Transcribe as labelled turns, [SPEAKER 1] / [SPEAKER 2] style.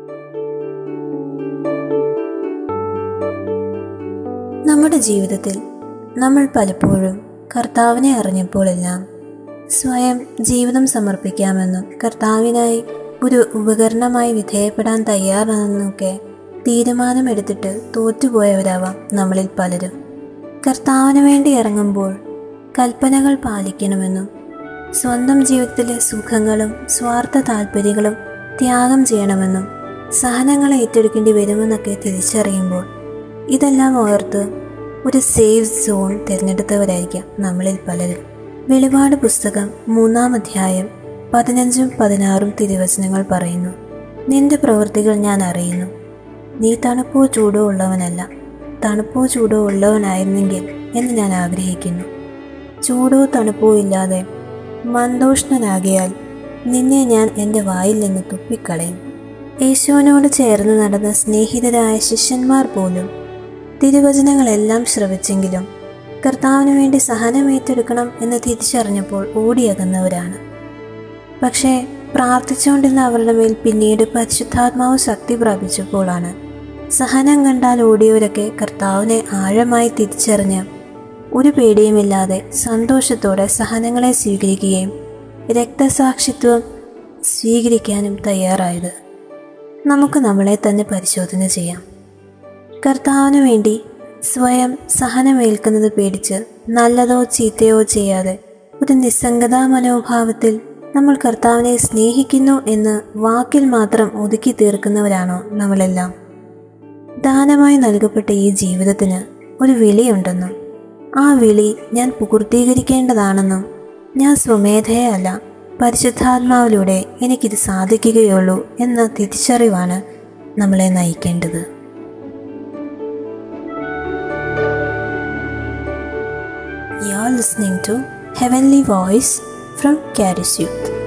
[SPEAKER 1] നമ്മുടെ ജീവിതത്തിൽ നമ്മൾ പലപ്പോഴും കർത്താവിനെ അറിഞ്ഞപ്പോഴെല്ലാം സ്വയം ജീവിതം സമർപ്പിക്കാമെന്നും കർത്താവിനായി ഒരു ഉപകരണമായി വിധേയപ്പെടാൻ തയ്യാറാണെന്നൊക്കെ തീരുമാനമെടുത്തിട്ട് തോറ്റുപോയവരാവാം നമ്മളിൽ പലരും. കർത്താവിന് വേണ്ടി ഇറങ്ങുമ്പോൾ കൽപ്പനകൾ പാലിക്കണമെന്നും സ്വന്തം ജീവിതത്തിലെ സുഖങ്ങളും സ്വാർത്ഥ താല്പര്യങ്ങളും ത്യാഗം ചെയ്യണമെന്നും സഹനങ്ങളെ ഏറ്റെടുക്കേണ്ടി വരുമെന്നൊക്കെ തിരിച്ചറിയുമ്പോൾ ഇതെല്ലാം ഓർത്ത് ഒരു സേഫ് സോൺ തിരഞ്ഞെടുത്തവരായിരിക്കാം നമ്മളിൽ പലരും. വെളിപാട് പുസ്തകം 3-ാം അധ്യായം 15-16 തിരുവചനങ്ങൾ പറയുന്നു: നിന്റെ പ്രവൃത്തികൾ ഞാൻ അറിയുന്നു. നീ തണുപ്പോ ചൂടോ ഉള്ളവനല്ല. തണുപ്പോ ചൂടോ ഉള്ളവനായിരുന്നെങ്കിൽ എന്ന് ഞാൻ ആഗ്രഹിക്കുന്നു. ചൂടോ തണുപ്പോ ഇല്ലാതെ മന്ദോഷ്ണനാകിയാൽ നിന്നെ ഞാൻ എൻ്റെ വായിൽ നിന്ന് തുപ്പിക്കളയും. യേശുവിനോട് ചേർന്ന് നടന്ന സ്നേഹിതരായ ശിഷ്യന്മാർ പോലും തിരുവചനങ്ങളെല്ലാം ശ്രവിച്ചെങ്കിലും കർത്താവിന് വേണ്ടി സഹനമേറ്റെടുക്കണം എന്ന് തിരിച്ചറിഞ്ഞപ്പോൾ ഓടിയകുന്നവരാണ്. പക്ഷേ പ്രാർത്ഥിച്ചുകൊണ്ടിരുന്ന അവരുടെ മേൽ പിന്നീട് പരിശുദ്ധാത്മാവ് ശക്തി പ്രാപിച്ചപ്പോഴാണ് സഹനം കണ്ടാൽ ഓടിയവരൊക്കെ കർത്താവിനെ ആഴമായി തിരിച്ചറിഞ്ഞ് ഒരു പേടിയുമില്ലാതെ സന്തോഷത്തോടെ സഹനങ്ങളെ സ്വീകരിക്കുകയും രക്തസാക്ഷിത്വം സ്വീകരിക്കാനും തയ്യാറായത്. നമുക്ക് നമ്മളെ തന്നെ പരിശോധന ചെയ്യാം. കർത്താവിന് വേണ്ടി സ്വയം സഹനമേൽക്കുന്നത് പേടിച്ച് നല്ലതോ ചീത്തയോ ചെയ്യാതെ ഒരു നിസ്സംഗതാ മനോഭാവത്തിൽ നമ്മൾ കർത്താവിനെ സ്നേഹിക്കുന്നു എന്ന് വാക്കിൽ മാത്രം ഒതുക്കി തീർക്കുന്നവരാണോ നമ്മളെല്ലാം? ദാനമായി നൽകപ്പെട്ട ഈ ജീവിതത്തിന് ഒരു വിളിയുണ്ടെന്നും ആ വിളി ഞാൻ പൂർത്തീകരിക്കേണ്ടതാണെന്നും ഞാൻ സ്വമേധയല്ല പരിശുദ്ധാത്മാവിലൂടെ എനിക്കിത് സാധിക്കുകയുള്ളൂ എന്ന തിരിച്ചറിവാണ് നമ്മളെ നയിക്കേണ്ടത്. You are listening to Heavenly Voice from Charis Youth.